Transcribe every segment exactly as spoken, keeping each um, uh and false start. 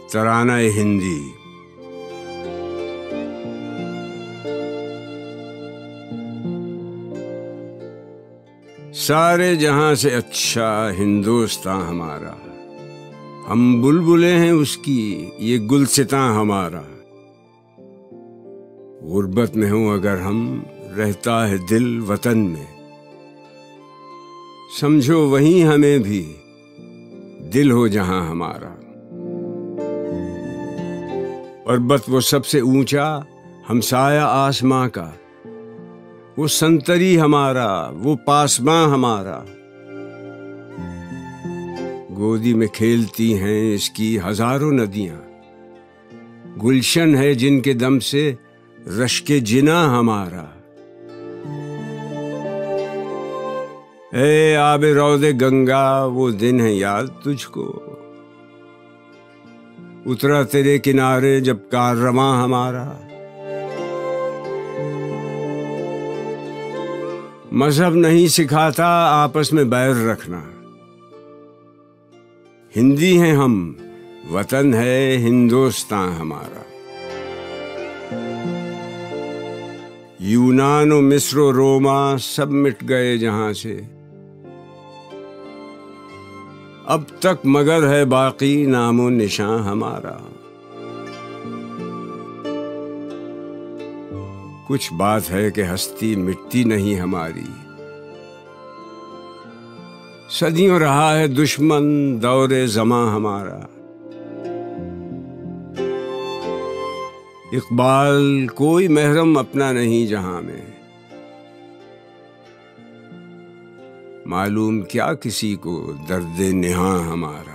तराना हिंदी। सारे जहां से अच्छा हिंदुस्तान हमारा, हम बुलबुलें हैं उसकी, ये गुलसितां हमारा। गुर्बत में हूं अगर हम, रहता है दिल वतन में, समझो वहीं हमें भी दिल हो जहां हमारा। पर्वत वो सबसे ऊंचा, हमसाया आसमां का, वो संतरी हमारा, वो पासमां हमारा। गोदी में खेलती हैं इसकी हजारों नदियां, गुलशन है जिनके दम से रश्के जिना हमारा। ए आबे रौदे गंगा, वो दिन है याद तुझको, उतरा तेरे किनारे जब कारवां हमारा। मजहब नहीं सिखाता आपस में बैर रखना, हिंदी हैं हम, वतन है हिंदुस्तान हमारा। यूनान और मिस्र और रोमा सब मिट गए जहां से, अब तक मगर है बाकी नामो निशान हमारा। कुछ बात है कि हस्ती मिटती नहीं हमारी, सदियों रहा है दुश्मन दौरे ज़मां हमारा। इकबाल कोई महरम अपना नहीं जहां में, मालूम क्या किसी को दर्द निहा हमारा।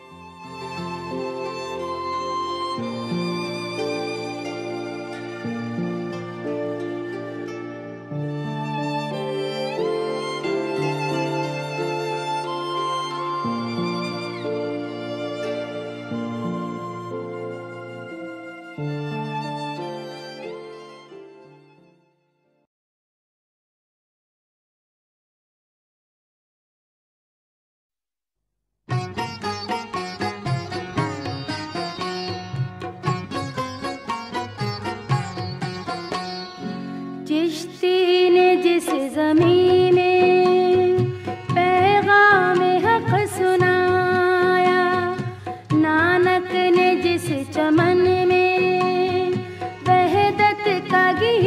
चिश्ती ने जिस ज़मीं में पैगाम हक़ सुनाया, नानक ने जिस चमन में वहदत का गीत